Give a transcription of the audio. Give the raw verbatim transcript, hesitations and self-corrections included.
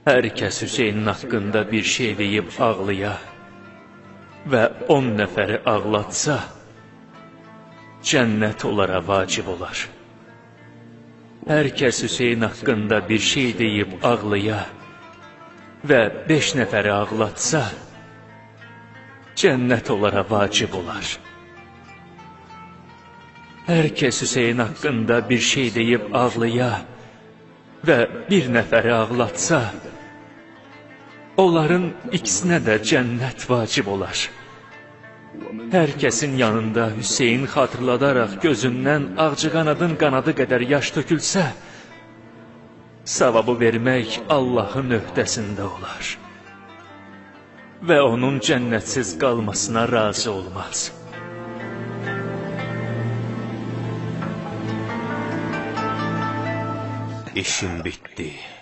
Hər kəs Hüseynin haqqında bir şey deyib ağlaya və on nəfəri ağlatsa, cənnət onlara vacib olar. Hər kəs Hüseyin haqqında bir şey deyib ağlaya və beş nəfəri ağlatsa, cənnət onlara vacib olar. Hər kəs Hüseyin haqqında bir şey deyib ağlaya və bir nəfəri ağlatsa, onların ikisinə də cənnət vacib olar. Hər kəsin yanında Hüseyin xatırladaraq gözündən ağcaqanadın qanadı qədər yaş tökülsə, savabı vermək Allahın öhdəsində olar və onun cənnətsiz qalmasına razı olmaz. İşim bitti.